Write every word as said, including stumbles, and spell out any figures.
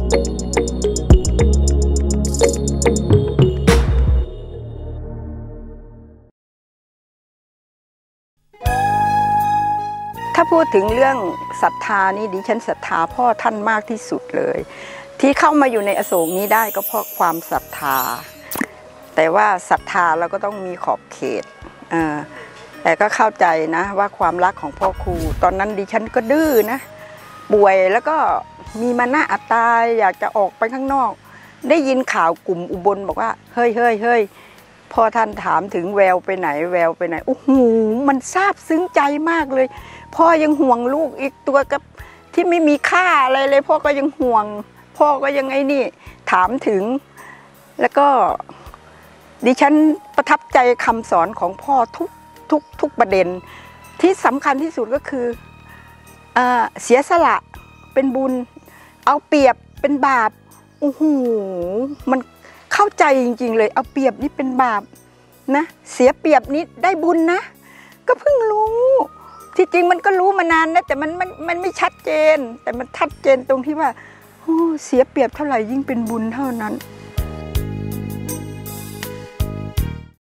ถ้าพูดถึงเรื่องศรัทธานี่ดิฉันศรัทธาพ่อท่านมากที่สุดเลยที่เข้ามาอยู่ในอโศกนี้ได้ก็เพราะความศรัทธาแต่ว่าศรัทธาเราก็ต้องมีขอบเขตแต่ก็เข้าใจนะว่าความรักของพ่อครูตอนนั้นดิฉันก็ดื้อนะป่วยแล้วก็มีมานะอัตตาอยากจะออกไปข้างนอกได้ยินข่าวกลุ่มอุบลบอกว่าเฮ้ยเฮ้ยเฮ้ยพ่อท่านถามถึงแววไปไหนแววไปไหนโอ้โหมันซาบซึ้งใจมากเลยพ่อยังห่วงลูกอีกตัวกับที่ไม่มีค่าอะไรเลยพ่อก็ยังห่วงพ่อก็ยังไอ้นี่ถามถึงแล้วก็ดิฉันประทับใจคำสอนของพ่อทุกทุกทุกประเด็นที่สำคัญที่สุดก็คือเอ่อเสียสละเป็นบุญเอาเปรียบเป็นบาปโอ้โหมันเข้าใจจริงๆเลยเอาเปรียบนี่เป็นบาปนะเสียเปรียบนี่ได้บุญนะก็เพิ่งรู้ที่จริงมันก็รู้มานานนะแต่มันมันมันไม่ชัดเจนแต่มันชัดเจนตรงที่ว่าโอ้เสียเปรียบเท่าไหร่ยิ่งเป็นบุญเท่านั้น